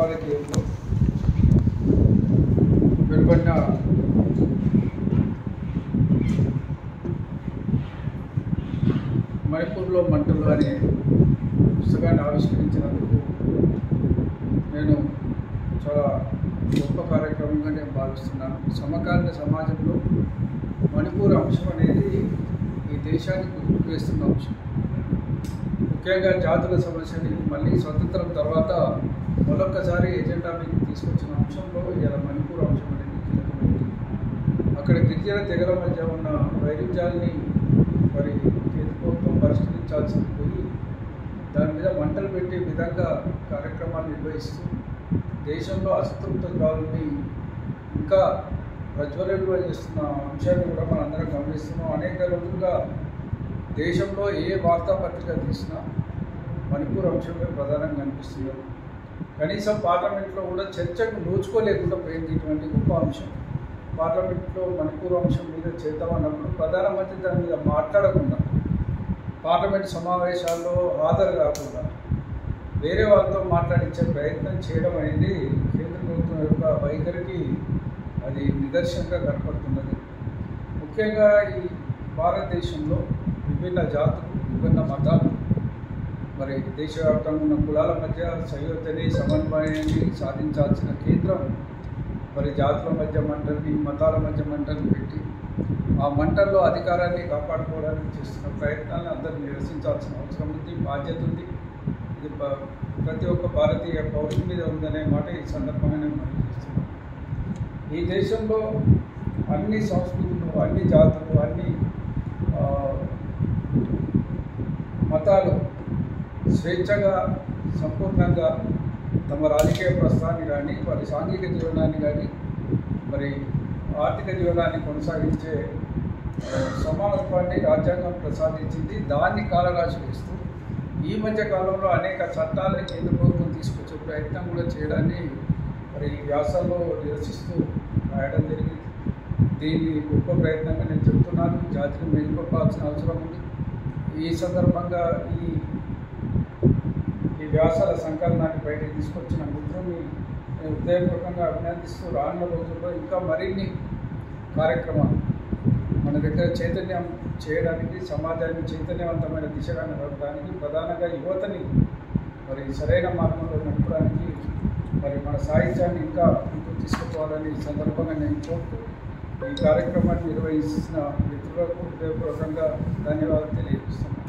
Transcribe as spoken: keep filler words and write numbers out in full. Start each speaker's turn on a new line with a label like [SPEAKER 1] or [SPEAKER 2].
[SPEAKER 1] పురపాలక కేంద్రంలో వెలువడిన మణిపూర్లో మంటలు అనే పుస్తకాన్ని ఆవిష్కరించినందుకు నేను చాలా గొప్ప కార్యక్రమంగా నేను భావిస్తున్నాను. సమకాలీన సమాజంలో మణిపూర్ అంశం అనేది ఈ దేశానికి గుర్తు వేస్తున్న అంశం. ముఖ్యంగా జాతుల సమస్యని మళ్ళీ స్వతంత్రం తర్వాత మరొక్కసారి ఎజెండా మీద తీసుకొచ్చిన అంశంలో ఇలా మణిపూర్ అంశం అనేది కీలకమైంది. అక్కడ గిరిజన తెగల మధ్య ఉన్న వైరుధ్యాన్ని మరి కేంద్ర ప్రభుత్వం పరిష్కరించాల్సింది పోయి దాని మీద మంటలు పెట్టే విధంగా కార్యక్రమాలు నిర్వహిస్తూ దేశంలో అసంతృప్తరాలని ఇంకా ప్రజ్వలింప చేస్తున్న అంశాన్ని కూడా మనం అందరం గమనిస్తున్నాం. అనేక రోజులుగా దేశంలో ఏ వార్తాపత్రిక తీసినా మణిపూర్ అంశమే ప్రధానంగా అనిపిస్తుంది. కనీసం పార్లమెంట్లో కూడా చర్చకు నోచుకోలేకుండా పోయింది ఇటువంటి గొప్ప అంశం. పార్లమెంట్లో మణిపూర్ అంశం మీద చేద్దామన్నప్పుడు ప్రధానమంత్రి దాని మీద మాట్లాడకుండా, పార్లమెంట్ సమావేశాల్లో హాజరు కాకుండా వేరే వాళ్ళతో మాట్లాడించే ప్రయత్నం చేయడం అనేది కేంద్ర ప్రభుత్వం యొక్క వైఖరికి అది నిదర్శనంగా కనపడుతున్నది. ముఖ్యంగా ఈ భారతదేశంలో విభిన్న జాతులు, విభిన్న మతాలు, మరి దేశవ్యాప్తంగా ఉన్న కులాల మధ్య సయోధ్యని, సమన్వయాన్ని సాధించాల్సిన కేంద్రం మరి జాతుల మధ్య మంటల్ని, మతాల మధ్య మంటల్ని పెట్టి ఆ మంటల్లో అధికారాన్ని కాపాడుకోవడానికి చేస్తున్న ప్రయత్నాలను అందరూ నిరసించాల్సిన అవసరం ఉంది, బాధ్యత ఉంది. ఇది ప్రతి ఒక్క భారతీయ పౌరుని మీద ఉందనే మాట ఈ సందర్భంగా నేను మనం చేస్తున్నాను. ఈ దేశంలో అన్ని సంస్కృతులు, అన్ని జాతులు, అన్ని మతాలు స్వేచ్ఛగా సంపూర్ణంగా తమ రాజకీయ ప్రస్థాన్ని కానీ, వారి సాంఘిక జీవనాన్ని కానీ, మరి ఆర్థిక జీవనాన్ని కొనసాగించే సమానత్వాన్ని రాజ్యాంగం ప్రసాదించింది. దాన్ని కాలరాశి వేస్తూ ఈ మధ్య కాలంలో అనేక చట్టాలని కేంద్ర ప్రభుత్వం తీసుకొచ్చే ప్రయత్నం కూడా చేయడాన్ని మరి వ్యాసాల్లో నిరసిస్తూ రాయడం జరిగింది. దీన్ని గొప్ప ప్రయత్నంగా నేను చెప్తున్నాను. జాతిని మేలుకొల్పాల్సిన అవసరం ఉంది. ఈ సందర్భంగా ఈ ఈ వ్యాసాల సంకలనాన్ని బయటకు తీసుకొచ్చిన మిత్రుల్ని నేను హృదయపూర్వకంగా అభినందిస్తూ రానున్న రోజుల్లో ఇంకా మరిన్ని కార్యక్రమాలు మన దగ్గర చైతన్యం చేయడానికి, సమాజాన్ని చైతన్యవంతమైన దిశగా నడవడానికి, ప్రధానంగా యువతని మరి సరైన మార్గంలో నడపడానికి మరి మన సాహిత్యాన్ని ఇంకా ముందుకు తీసుకుపోవాలని ఈ సందర్భంగా నేను కోరుతూ ఈ కార్యక్రమాన్ని నిర్వహిస్తున్న మిత్రులకు హృదయపూర్వకంగా ధన్యవాదాలు తెలియజేస్తున్నాను.